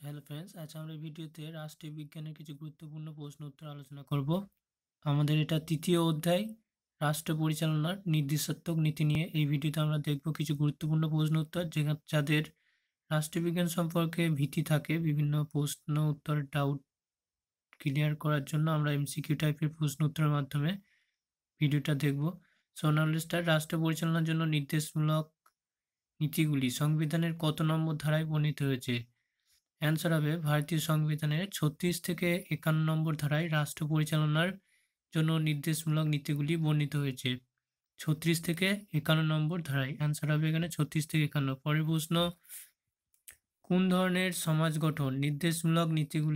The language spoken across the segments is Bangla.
হ্যালো ফ্রেন্ডস, আজ আমরা ভিডিওতে রাষ্ট্রীয় বিজ্ঞানের কিছু গুরুত্বপূর্ণ প্রশ্ন উত্তর আলোচনা করব। আমাদের এটা তৃতীয় অধ্যায়, রাষ্ট্র পরিচালনার নির্দেশাত্মক নীতি নিয়ে। এই ভিডিওতে আমরা দেখব কিছু গুরুত্বপূর্ণ প্রশ্ন উত্তর, যাদের রাষ্ট্রবিজ্ঞান সম্পর্কে ভীতি থাকে। বিভিন্ন প্রশ্ন উত্তর ডাউট ক্লিয়ার করার জন্য আমরা এমসিকিউ টাইপের প্রশ্ন উত্তরের মাধ্যমে ভিডিওটা দেখব। So now let's start. রাষ্ট্র পরিচালনার জন্য নির্দেশমূলক নীতিগুলি সংবিধানের কত নম্বর ধারায় বর্ণিত হয়েছে? অ্যান্সার হবে ভারতীয় সংবিধানের 36 থেকে 51 নম্বর ধারায় রাষ্ট্র পরিচালনার জন্য নির্দেশমূলক নীতিগুলি বর্ণিত হয়েছে। 36 থেকে 51 নম্বর ধারায় অ্যান্সার হবে এখানে 36 থেকে 51। পরের প্রশ্ন, কোন ধরনের সমাজ গঠন নির্দেশমূলক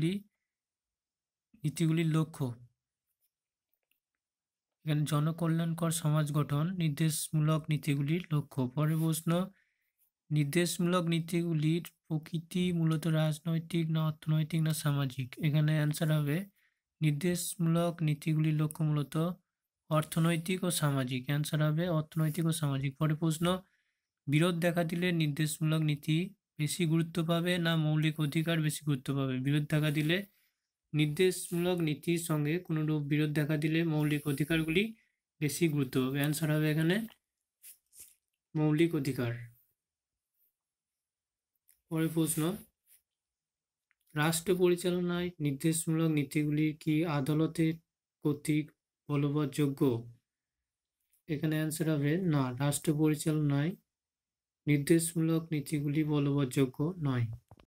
নীতিগুলির লক্ষ্য? এখানে জনকল্যাণকর সমাজ গঠন নির্দেশমূলক নীতিগুলির লক্ষ্য। পরের প্রশ্ন, নির্দেশমূলক নীতিগুলির প্রকৃতি মূলত রাজনৈতিক না অর্থনৈতিক না সামাজিক? এখানে অ্যান্সার হবে নির্দেশমূলক নীতিগুলির লক্ষ্য মূলত অর্থনৈতিক ও সামাজিক। অ্যান্সার হবে অর্থনৈতিক ও সামাজিক। পরে প্রশ্ন, বিরোধ দেখা দিলে নির্দেশমূলক নীতি বেশি গুরুত্ব পাবে না মৌলিক অধিকার বেশি গুরুত্ব পাবে? বিরোধ দেখা দিলে নির্দেশমূলক নীতির সঙ্গে কোনোরূপ বিরোধ দেখা দিলে মৌলিক অধিকারগুলি বেশি গুরুত্ব পাবে। অ্যান্সার হবে এখানে মৌলিক অধিকার। পরের প্রশ্ন, রাষ্ট্র পরিচালনায় নির্দেশমূলক নীতিগুলি কি আদালতের কর্তৃক বলবৎযোগ্য? এখানে অ্যান্সার হবে না, রাষ্ট্র পরিচালনায় নির্দেশমূলক নীতিগুলি বলবৎযোগ্য নয়।